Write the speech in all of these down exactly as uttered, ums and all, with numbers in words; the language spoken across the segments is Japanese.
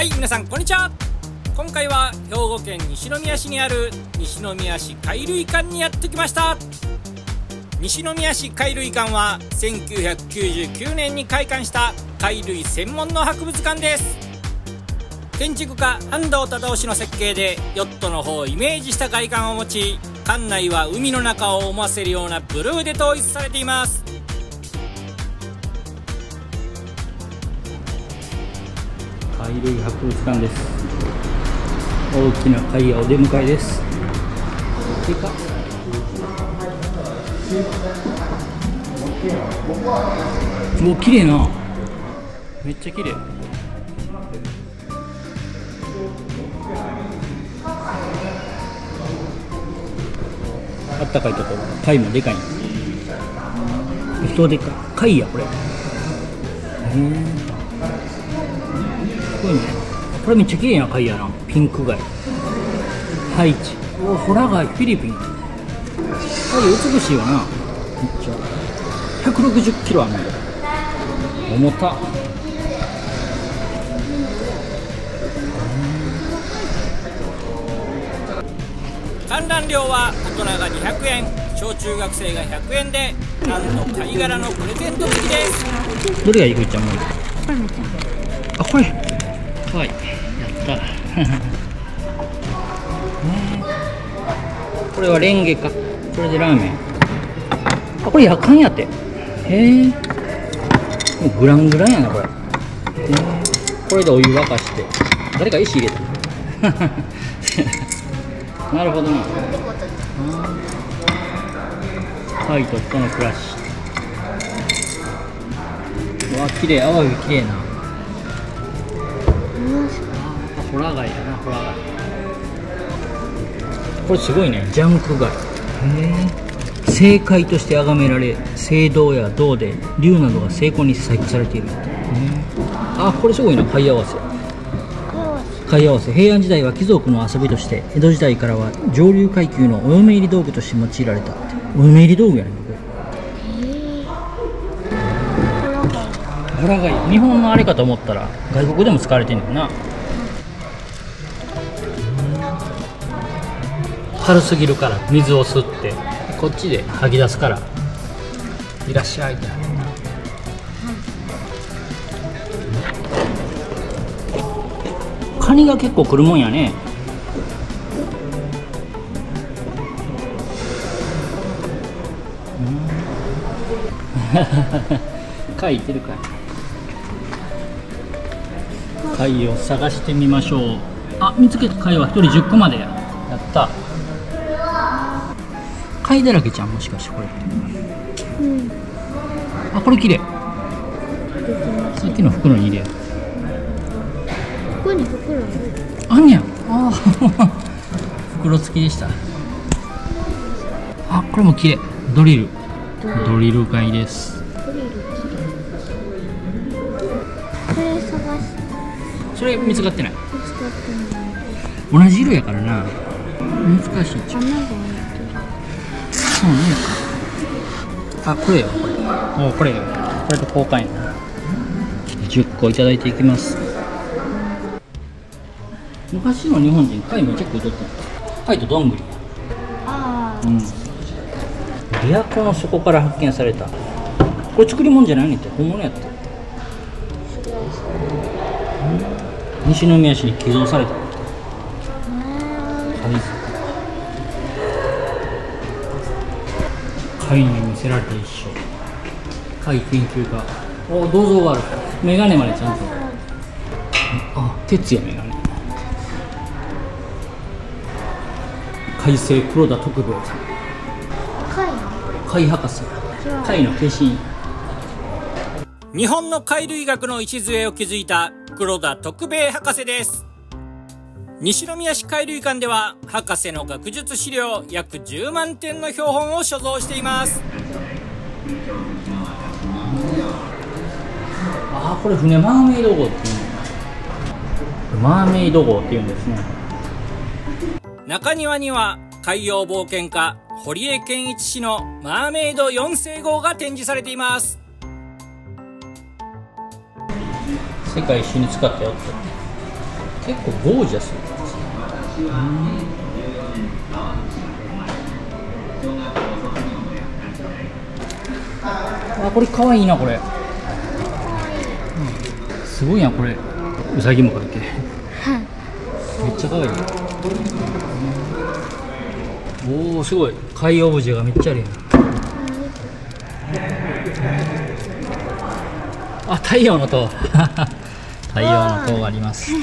はい、皆さんこんにちは。今回は兵庫県西宮市にある西宮市貝類館にやってきました。西宮市貝類館はせんきゅうひゃくきゅうじゅうきゅうねんに開館した貝類専門の博物館です。建築家安藤忠雄氏の設計でヨットの方をイメージした外観を持ち、館内は海の中を思わせるようなブルーで統一されています。 貝類博物館です。大きな貝がお出迎えです。でかっ。お、綺麗な。めっちゃ綺麗。あったかいところ、貝もでかい。人でかい。貝やこれ。へえ。すごいね。これめっちゃ綺麗な貝やな。ピンク貝。ハイチ。お、ホラ貝、フィリピン。貝美しいよな。めっちゃ。ひゃくろくじゅっキロあるんだよ。重たっ。 観覧料は大人がにひゃくえん、小中学生がひゃくえんで、なんと貝殻のプレゼント付きです。 どれがいい？くいちゃんも。あ、これ。はい、やった。これはレンゲか。これでラーメン。あ、これやかんやって。へえ。グラングランやなこれ。これでお湯沸かして。誰か石入れた。なるほどな。貝と人の暮らし。うわ、綺麗。アワビ綺麗な。ホラ貝だな、ホラ貝。これすごいね、ジャンク貝。へえ。正貝として崇められ、青銅や銅で龍などが精巧に細工されている。あ、これすごいな、貝合わせ。貝合わせ。平安時代は貴族の遊びとして、江戸時代からは上流階級のお嫁入り道具として用いられた。お嫁入り道具やねん、これ。ホラ貝。日本のあれかと思ったら外国でも使われてんねんな。軽すぎるから水を吸ってこっちで吐き出すからいらっしゃいって。カニが結構来るもんやね。貝いてるかい。貝を探してみましょう。あ、見つけた。貝はひとりじゅっこまでや。やった。貝だらけちゃん、もしかしてこれ。うん。あ、これ綺麗。さっきの袋に入れよう。 ここに袋あんにゃん。ああ。袋付きでした。あ、これも綺麗。ドリル。ドリル貝です。 ドリル。これ探して。 それ見つかってない。 見つかってない。 同じ色やからな。難しいっちゃう。そうねか。あ、これよ、これ。お、これよ。これと交換やな。じゅっこいただいていきます。昔の日本人、貝めっちゃ食うとった。貝とどんぐり。 ああ。 うん。琵琶湖の底から発見された。これ作り物じゃないねんって、本物やった。西宮市に寄贈された。貝に見せられた一生。貝研究家。お、銅像がある。メガネまでちゃんと。あ、鉄やメガネ。貝生黒田徳兵衛さん。 貝。 貝博士。貝の化身。 日本の貝類学の礎を築いた黒田徳兵衛博士です。西宮市貝類館では博士の学術資料約じゅうまんてんの標本を所蔵しています。 ああ、これ船マーメイド号っていうの。マーメイド号っていうんですね。 中庭には海洋冒険家堀江謙一氏のマーメイドよんせい号が展示されています。 世界一周に使ったよって。 結構ゴージャス。あ、これかわいいなこれ、うん、すごいなこれ。うさぎも描いてめっちゃかわいい。おお、すごい貝オブジェがめっちゃあるやん。あ、太陽の塔太陽の塔があります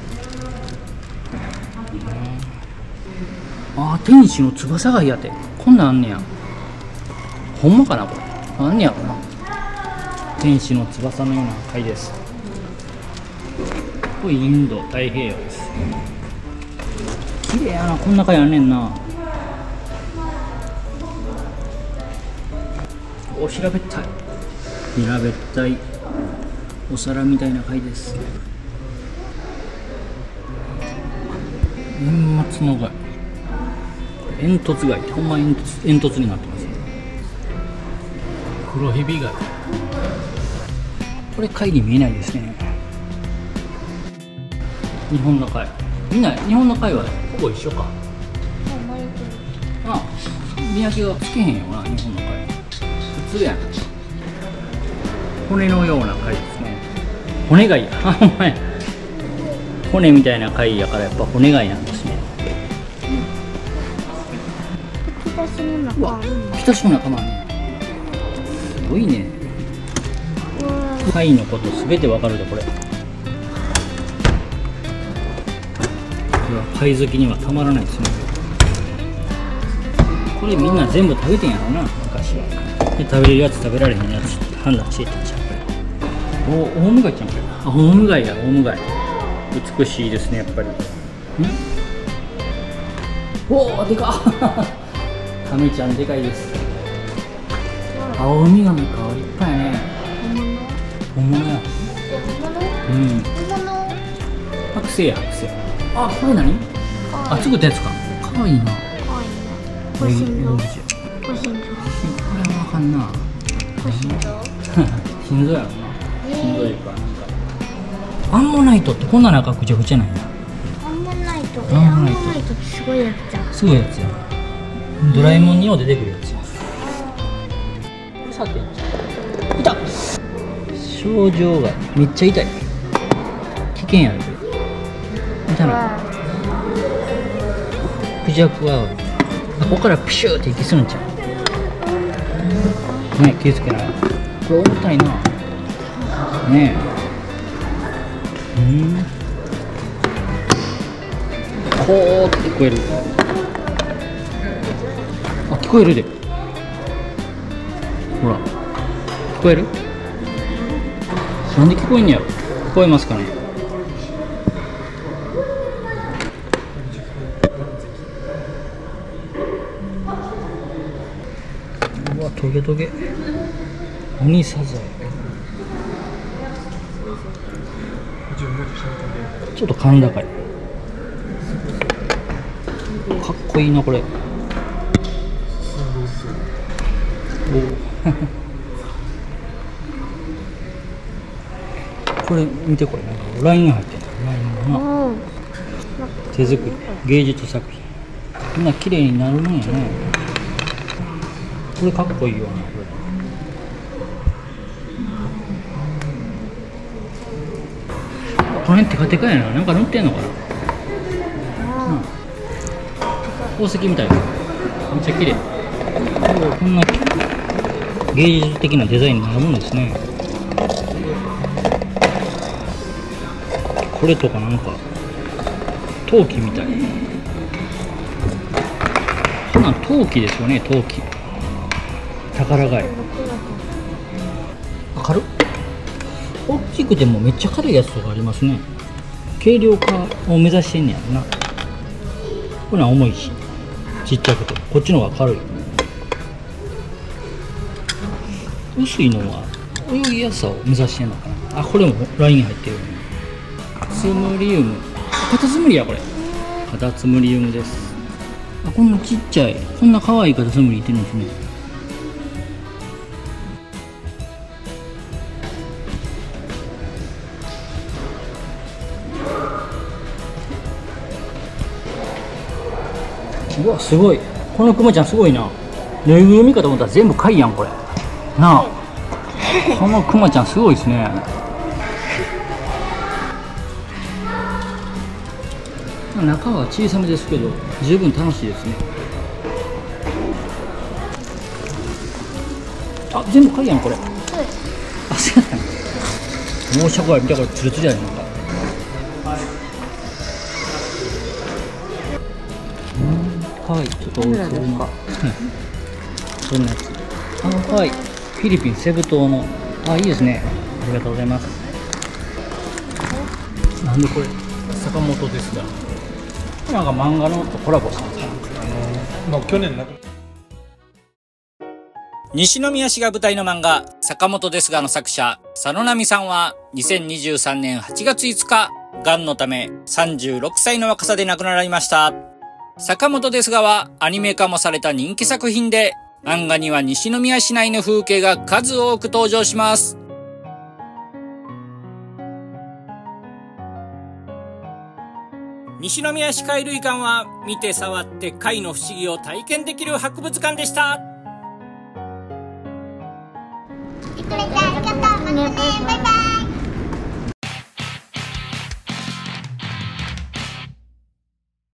あ、天使の翼貝やて、こんなんあんねや。ほんまかなこれ、あんねやろな。天使の翼のような貝です。これインド太平洋です。綺麗やな、こんな貝あんねんな。お、平べったい平べったいお皿みたいな貝です。円末の貝、煙突貝ってほんま煙突、煙突になってますね。黒ヘビ貝、これ貝に見えないですね。日本の貝、みんな日本の貝はほぼ一緒か。あ、見分けがつけへんよな日本の貝。普通やん。骨のような貝ですね。骨貝や、あ、ほんまや。骨みたいな貝やからやっぱ骨貝なんですね。 吹き出しの中あるんだ。 吹き出しの仲間ね。すごいね。貝のことすべてわかるでこれ。これは貝好きにはたまらないですね。これみんな全部食べてんやろな昔は。で食べれるやつ食べられへんやつ判断していったんちゃう。お、オウムガイちゃんこれ。あ、オウムガイや、オウムガイ。美しいですねやっぱり。ん？おお、でかっ。カメちゃんでかいです。青ウミガメか、立派やね。本物や。うん。剥製や、剥製。あ、これ何？あ、作ったやつか。かわいいな。かわいいな。ご神像。ご神像。これはわかんな。ご神像。心臓やろな。心臓いうか、なんか。アンモナイトってこんな中ぐちゃぐちゃなんや。 アンモナイト。え、アンモナイトってすごいやつじゃん。 すごいやつや。ドラえもんによう出てくるやつや。さて、いた。症状がめっちゃ痛い。危険やねこれ。痛ない。クジャクはあ、ここからプシューって息するんちゃう。ね、気をつけない。これ重たいな。ねえ。うん。こーって聞こえる。あ、聞こえるで。ほら。聞こえる？なんで聞こえんねやろ。聞こえますかね。うわ、トゲトゲ。鬼サザエ。ちょっと甲高い。かっこいいなこれ。これ見てこれ、なんかライン入ってる。ラインがな。手作り芸術作品。みんな綺麗になるもんやね。これかっこいいよなこれ。この辺テカテカやな。なんか塗ってんのかな。うん、宝石みたいな。めっちゃ綺麗。こんな芸術的なデザインになるもんですね。これとかなんか陶器みたい。こんなん陶器ですよね、陶器。宝貝。軽っ。大きくてもめっちゃ軽いやつとかありますね。軽量化を目指してんねやろな。これは重いしちっちゃくて、こっちの方が軽い。薄いのは泳ぎやすさを目指してんのかな。あ、これもライン入ってるよね。ツムリウム。カタツムリやこれ。カタツムリウムです。あ、こんなちっちゃい、こんな可愛いカタツムリいてるんですね。 うわすごい、このクマちゃんすごいな。ぬいぐるみかと思ったら全部貝やんこれなあ。このクマちゃんすごいですね。中は小さめですけど十分楽しいですね。あ、全部貝やんこれ。あ、そうやった。もうシャコは見たこれツルツルやねんなんか。うん、はい、ちょっとおいしそうな。どんなやつ。あ、はい、フィリピンセブ島の。あ、いいですね。ありがとうございます。なんでこれ坂本ですが。なんか漫画のとコラボしたんですか。 まあ去年な。 西宮市が舞台の漫画、坂本ですがの作者、佐野波さんは、にせんにじゅうさんねんはちがついつか、癌のためさんじゅうろくさいの若さで亡くなられました。坂本ですがは、アニメ化もされた人気作品で、漫画には西宮市内の風景が数多く登場します。西宮市貝類館は、見て触って貝の不思議を体験できる博物館でした。 いってらっしゃい。